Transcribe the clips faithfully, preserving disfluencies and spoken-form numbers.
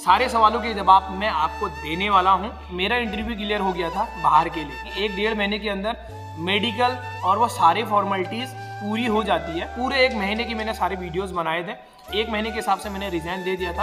सारे सवालों के जवाब मैं आपको देने वाला हूं। मेरा इंटरव्यू क्लियर हो गया था बाहर के लिए। एक डेढ़ महीने के अंदर मेडिकल और वो सारी फॉर्मेलिटीज पूरी हो जाती है। पूरे एक महीने की मैंने सारे वीडियोस बनाए थे। एक महीने के हिसाब से मैंने रिजाइन दे दिया था।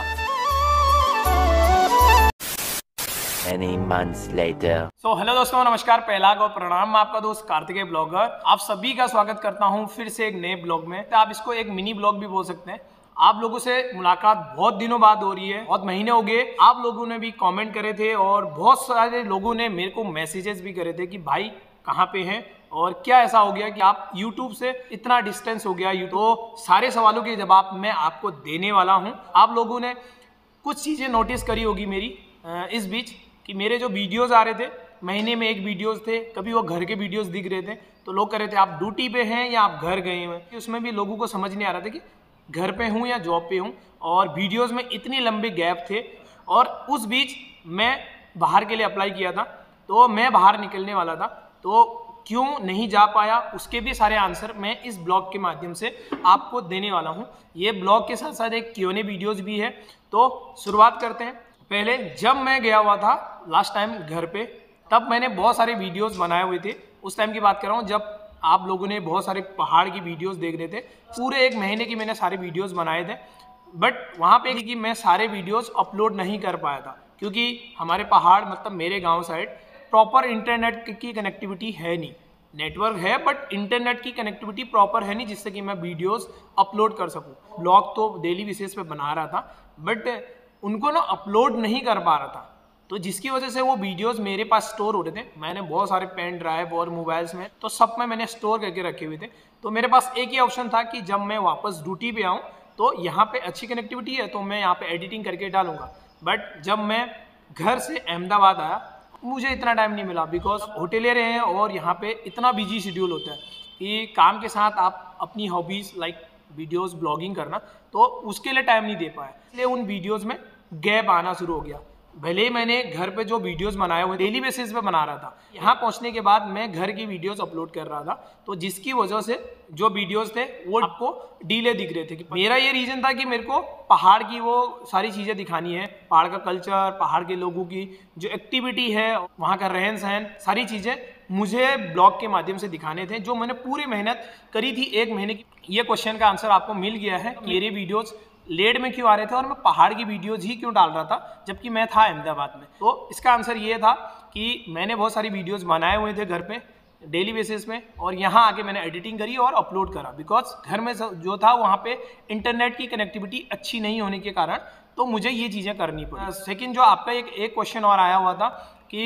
Many months later. So so, hello दोस्तों, नमस्कार, पहलाग और प्रणाम। मैं आपका दोस्त कार्तिकेय ब्लॉगर आप सभी का स्वागत करता हूं फिर से एक नए ब्लॉग में। तो आप इसको एक मिनी ब्लॉग भी बोल सकते हैं। आप लोगों से मुलाकात बहुत दिनों बाद हो रही है, बहुत महीने हो गए। आप लोगों ने भी कमेंट करे थे और बहुत सारे लोगों ने मेरे को मैसेजेस भी करे थे कि भाई कहाँ पे हैं और क्या ऐसा हो गया कि आप यूट्यूब से इतना डिस्टेंस हो गया। तो सारे सवालों के जवाब मैं आपको देने वाला हूँ। आप लोगों ने कुछ चीज़ें नोटिस करी होगी मेरी इस बीच कि मेरे जो वीडियोस आ रहे थे, महीने में एक वीडियोस थे, कभी वो घर के वीडियोस दिख रहे थे तो लोग कह रहे थे आप ड्यूटी पे हैं या आप घर गए हैं। उसमें भी लोगों को समझ नहीं आ रहा था कि घर पे हूँ या जॉब पे हूँ, और वीडियोस में इतनी लंबे गैप थे। और उस बीच मैं बाहर के लिए अप्लाई किया था, तो मैं बाहर निकलने वाला था, तो क्यों नहीं जा पाया उसके भी सारे आंसर मैं इस ब्लॉग के माध्यम से आपको देने वाला हूँ। ये ब्लॉग के साथ साथ एक क्यू एंड ए वीडियोस भी है। तो शुरुआत करते हैं। पहले जब मैं गया हुआ था लास्ट टाइम घर पे, तब मैंने बहुत सारे वीडियोस बनाए हुए थे। उस टाइम की बात कर रहा हूँ जब आप लोगों ने बहुत सारे पहाड़ की वीडियोस देख रहे थे। पूरे एक महीने की मैंने सारे वीडियोस बनाए थे, बट वहाँ पे कि मैं सारे वीडियोस अपलोड नहीं कर पाया था क्योंकि हमारे पहाड़ मतलब मेरे गाँव साइड प्रॉपर इंटरनेट की कनेक्टिविटी है नहीं। नेटवर्क है बट इंटरनेट की कनेक्टिविटी प्रॉपर है नहीं जिससे कि मैं वीडियोस अपलोड कर सकूं। ब्लॉग तो डेली बेसिस पे बना रहा था बट उनको ना अपलोड नहीं कर पा रहा था, तो जिसकी वजह से वो वीडियोस मेरे पास स्टोर हो रहे थे। मैंने बहुत सारे पेन ड्राइव और मोबाइल्स में तो सब में मैंने स्टोर करके रखे हुए थे। तो मेरे पास एक ही ऑप्शन था कि जब मैं वापस ड्यूटी पे आऊँ तो यहाँ पे अच्छी कनेक्टिविटी है तो मैं यहाँ पे एडिटिंग करके डालूंगा। बट जब मैं घर से अहमदाबाद आया मुझे इतना टाइम नहीं मिला, बिकॉज होटेलियर हैं और यहाँ पे इतना बिजी शेड्यूल होता है कि काम के साथ आप अपनी हॉबीज़ लाइक वीडियोस ब्लॉगिंग करना, तो उसके लिए टाइम नहीं दे पाया। इसलिए उन वीडियोस में गैप आना शुरू हो गया। भले ही मैंने घर पे जो वीडियोस बनाए हुए डेली बेसिस पे बना रहा था, यहाँ पहुँचने के बाद मैं घर की वीडियोस अपलोड कर रहा था, तो जिसकी वजह से जो वीडियोस थे वो आपको डीले दिख रहे थे। कि मेरा ये रीजन था कि मेरे को पहाड़ की वो सारी चीज़ें दिखानी है, पहाड़ का कल्चर, पहाड़ के लोगों की जो एक्टिविटी है, वहाँ का रहन सहन, सारी चीज़ें मुझे ब्लॉग के माध्यम से दिखाने थे, जो मैंने पूरी मेहनत करी थी एक महीने की। ये क्वेश्चन का आंसर आपको मिल गया है। मेरे वीडियोज़ लेट में क्यों आ रहे थे और मैं पहाड़ की वीडियोज ही क्यों डाल रहा था जबकि मैं था अहमदाबाद में। तो इसका आंसर ये था कि मैंने बहुत सारी वीडियोस बनाए हुए थे घर पे डेली बेसिस में, और यहाँ आके मैंने एडिटिंग करी और अपलोड करा। बिकॉज घर में जो था वहाँ पे इंटरनेट की कनेक्टिविटी अच्छी नहीं होने के कारण तो मुझे ये चीज़ें करनी पड़ी। सेकेंड जो आपका एक एक क्वेश्चन और आया हुआ था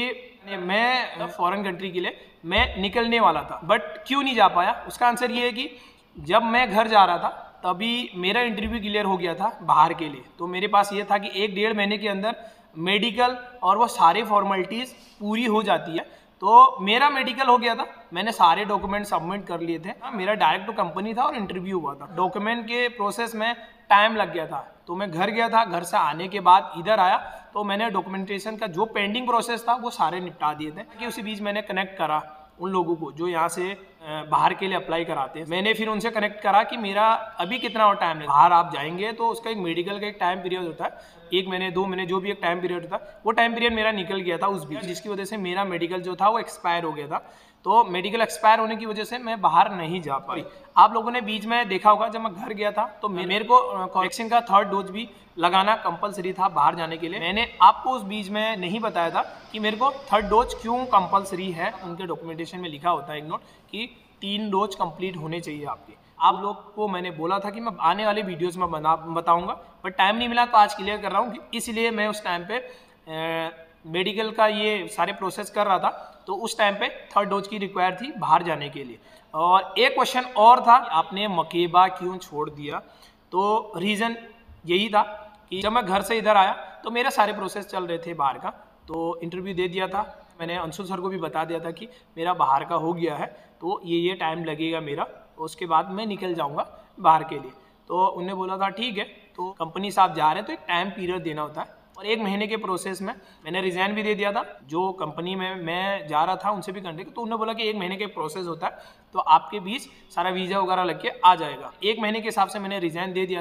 कि मैं फॉरेन कंट्री के लिए मैं निकलने वाला था बट क्यों नहीं जा पाया। उसका आंसर ये है कि जब मैं घर जा रहा था तभी मेरा इंटरव्यू क्लियर हो गया था बाहर के लिए। तो मेरे पास ये था कि एक डेढ़ महीने के अंदर मेडिकल और वो सारी फॉर्मेलिटीज़ पूरी हो जाती है। तो मेरा मेडिकल हो गया था, मैंने सारे डॉक्यूमेंट सबमिट कर लिए थे। मेरा डायरेक्ट तो कंपनी था और इंटरव्यू हुआ था। डॉक्यूमेंट के प्रोसेस में टाइम लग गया था, तो मैं घर गया था। घर से आने के बाद इधर आया तो मैंने डॉक्यूमेंटेशन का जो पेंडिंग प्रोसेस था वो सारे निपटा दिए थे। कि उसी बीच मैंने कनेक्ट करा उन लोगों को जो यहाँ से बाहर के लिए अप्लाई कराते हैं। मैंने फिर उनसे कनेक्ट करा कि मेरा अभी कितना और टाइम है, बाहर आप जाएंगे तो उसका एक मेडिकल का एक टाइम पीरियड होता है, एक महीने दो महीने जो भी एक टाइम पीरियड होता है, वो टाइम पीरियड मेरा निकल गया था उस बीच, जिसकी वजह से मेरा मेडिकल जो था वो एक्सपायर हो गया था। तो मेडिकल एक्सपायर होने की वजह से मैं बाहर नहीं जा पाई। आप लोगों ने बीच में देखा होगा जब मैं घर गया था तो मेरे को वैक्सीन का थर्ड डोज भी लगाना कंपलसरी था बाहर जाने के लिए। मैंने आपको उस बीच में नहीं बताया था कि मेरे को थर्ड डोज क्यों कंपलसरी है। उनके डॉक्यूमेंटेशन में लिखा होता है एक नोट कि तीन डोज कंप्लीट होने चाहिए आपके। आप लोग को मैंने बोला था कि मैं आने वाले वीडियोस में बना बताऊंगा, बट टाइम नहीं मिला तो आज क्लियर कर रहा हूँ। इसलिए मैं उस टाइम पे मेडिकल का ये सारे प्रोसेस कर रहा था, तो उस टाइम पे थर्ड डोज की रिक्वायर थी बाहर जाने के लिए। और एक क्वेश्चन और था, आपने मकेबा क्यों छोड़ दिया। तो रीज़न यही था कि जब मैं घर से इधर आया तो मेरे सारे प्रोसेस चल रहे थे बाहर का, तो इंटरव्यू दे दिया था। मैंने अंशुल सर को भी बता दिया था कि मेरा बाहर का हो गया है, तो ये ये टाइम लगेगा मेरा, उसके बाद मैं निकल जाऊँगा बाहर के लिए। तो उन्होंने बोला था ठीक है, तो कंपनी से आप जा रहे हैं तो एक टाइम पीरियड देना होता है। और एक महीने के प्रोसेस में मैंने रिज़ाइन भी दे दिया था। जो कंपनी में मैं जा रहा था उनसे भी कंटेक्ट, तो उन्होंने बोला कि एक महीने के प्रोसेस होता है, तो आपके बीच सारा वीज़ा वगैरह लग के आ जाएगा। एक महीने के हिसाब से मैंने रिज़ाइन दे दिया था।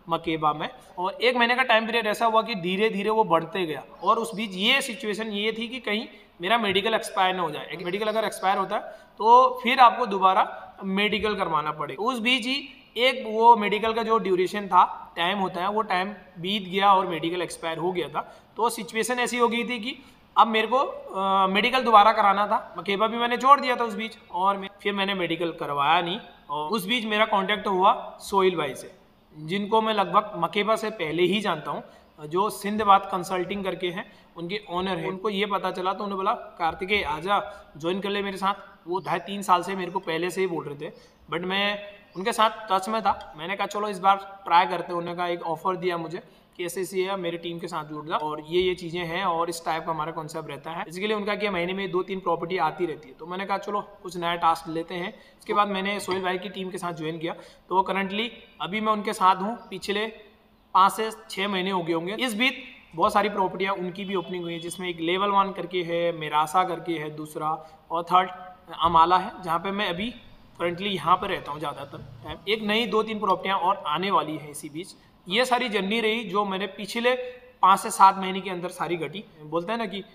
मकेबा में। और एक महीने का टाइम पीरियड ऐसा हुआ कि धीरे धीरे वो बढ़ते गया। और उस बीच ये सिचुएशन ये थी कि कहीं मेरा मेडिकल एक्सपायर ना हो जाए। एक मेडिकल अगर एक्सपायर होता है तो फिर आपको दोबारा मेडिकल करवाना पड़ेगा। उस बीच ही एक वो मेडिकल का जो ड्यूरेशन था, टाइम होता है, वो टाइम बीत गया और मेडिकल एक्सपायर हो गया था। तो सिचुएशन ऐसी हो गई थी कि अब मेरे को आ, मेडिकल दोबारा कराना था। मकेबा भी मैंने छोड़ दिया था उस बीच, और मैं, फिर मैंने मेडिकल करवाया नहीं। और उस बीच मेरा कांटेक्ट हुआ सोहेल भाई से, जिनको मैं लगभग मकेबा से पहले ही जानता हूँ, जो सिंधबाद कंसल्टिंग करके हैं, उनके ओनर हैं। उनको ये पता चला तो उन्होंने बोला कार्तिकेय आजा ज्वाइन कर ले मेरे साथ। वो ढाई तीन साल से मेरे को पहले से ही बोल रहे थे, बट मैं उनके साथ टच में था। मैंने कहा चलो इस बार ट्राई करते हैं। उन्होंने कहा, एक ऑफर दिया मुझे कि ऐसे ऐसी है, मेरी टीम के साथ जुड़ जा और ये ये चीज़ें हैं और इस टाइप का हमारा कॉन्सेप्ट रहता है। इसके लिए उनका कि महीने में दो तीन प्रॉपर्टी आती रहती है। तो मैंने कहा चलो कुछ नया टास्क लेते हैं। इसके बाद मैंने सोहेल भाई की टीम के साथ ज्वाइन किया। तो वो करंटली अभी मैं उनके साथ हूँ, पिछले पाँच से छः महीने हो गए होंगे। इस बीच बहुत सारी प्रॉपर्टियाँ उनकी भी ओपनिंग हुई है, जिसमें एक लेवल वन करके है, मेरासा करके है दूसरा, और थर्ड अमाला है, जहाँ पे मैं अभी करंटली यहाँ पर रहता हूँ ज़्यादातर टाइम। एक नई दो तीन प्रॉपर्टियाँ और आने वाली है इसी बीच। ये सारी जर्नी रही जो मैंने पिछले पाँच से सात महीने के अंदर सारी घटी। बोलते हैं ना कि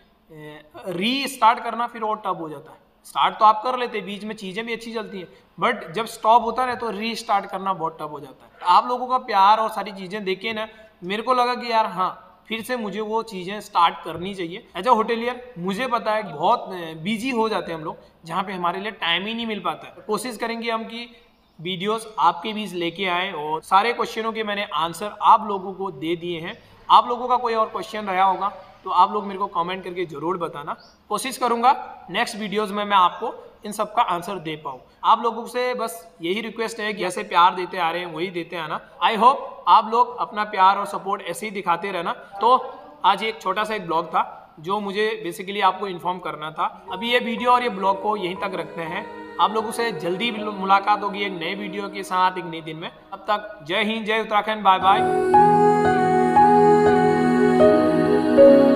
री स्टार्ट करना फिर और टफ हो जाता है। स्टार्ट तो आप कर लेते हैं, बीच में चीज़ें भी अच्छी चलती हैं, बट जब स्टॉप होता है तो री स्टार्ट करना बहुत टफ हो जाता है। आप लोगों का प्यार और सारी चीज़ें देखे ना, मेरे को लगा कि यार हाँ, फिर से मुझे वो चीज़ें स्टार्ट करनी चाहिए। एज अ होटेलियर मुझे पता है बहुत बिजी हो जाते हैं हम लोग, जहाँ पे हमारे लिए टाइम ही नहीं मिल पाता है। कोशिश करेंगे हम कि वीडियोस आपके बीच लेके आए, और सारे क्वेश्चनों के मैंने आंसर आप लोगों को दे दिए हैं। आप लोगों का कोई और क्वेश्चन रहा होगा तो आप लोग मेरे को कमेंट करके ज़रूर बताना। कोशिश करूँगा नेक्स्ट वीडियोज़ में मैं आपको इन सब का आंसर दे पाऊँ। आप लोगों से बस यही रिक्वेस्ट है कि ऐसे प्यार देते आ रहे हैं वही देते आना। आई होप आप लोग अपना प्यार और सपोर्ट ऐसे ही दिखाते रहना। तो आज एक छोटा सा एक ब्लॉग था जो मुझे बेसिकली आपको इन्फॉर्म करना था। अभी ये वीडियो और ये ब्लॉग को यहीं तक रखते हैं। आप लोगों से जल्दी मुलाकात होगी एक नए वीडियो के साथ एक नए दिन में। अब तक जय हिंद, जय उत्तराखंड, बाय बाय।